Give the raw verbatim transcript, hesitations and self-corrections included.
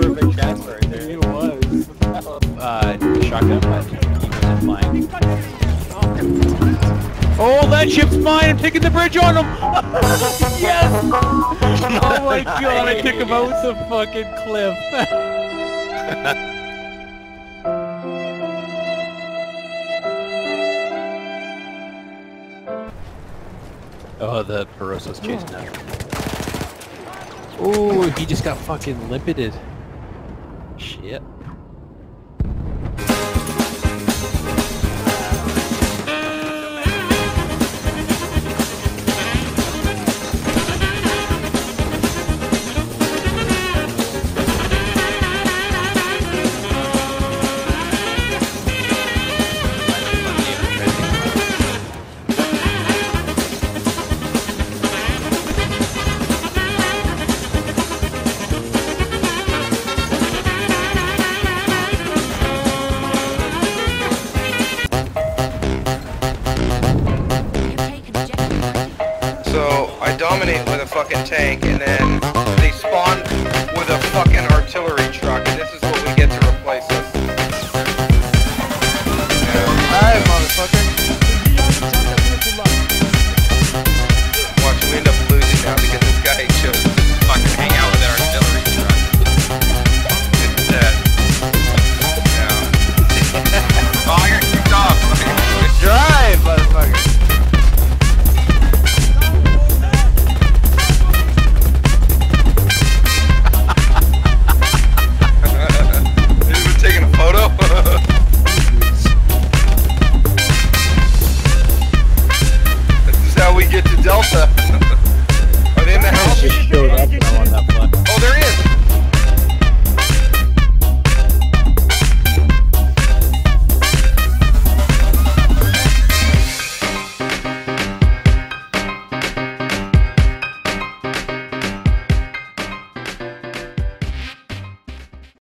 perfect transfer right there. It was. Uh, shotgun, but he wasn't flying. Oh, that ship's mine! I'm taking the bridge on him! Yes! Oh my god, I took him out the fucking cliff. Oh, the Peroso's chasing him. Oh, he just got fucking limpited. Shit. So I dominate with a fucking tank, and then they spawn with a fucking